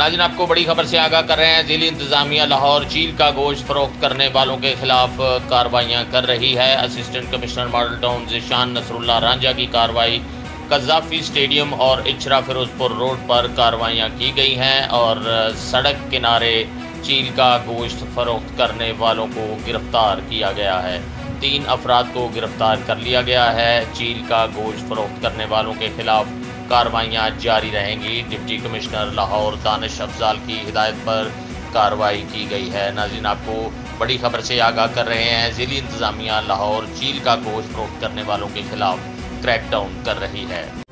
नाज़रीन, आपको बड़ी खबर से आगाह कर रहे हैं। ज़िली इंतज़ामिया लाहौर चील का गोश्त फरोख्त करने वालों के खिलाफ कार्रवाइयाँ कर रही है। Assistant commissioner model town Zeeshan Nasrullah Ranjha की कार्रवाई कज़ाफ़ी स्टेडियम और इचरा फिरोजपुर रोड पर कार्रवाइयाँ की गई हैं और सड़क किनारे चील का गोश्त फरोख्त करने वालों को गिरफ्तार किया गया है। 3 अफराद को गिरफ्तार कर लिया गया है। चील का गोश्त फरोख्त करने वालों के खिलाफ कार्रवाइयाँ जारी रहेंगी। डिप्टी कमिश्नर लाहौर दानिश अफजाल की हिदायत पर कार्रवाई की गई है। नाज़रीन, आपको बड़ी खबर से आगाह कर रहे हैं। ज़िली इंतज़ामिया लाहौर चील का गोश्त फरोख्त करने वालों के खिलाफ क्रैकडाउन कर रही है।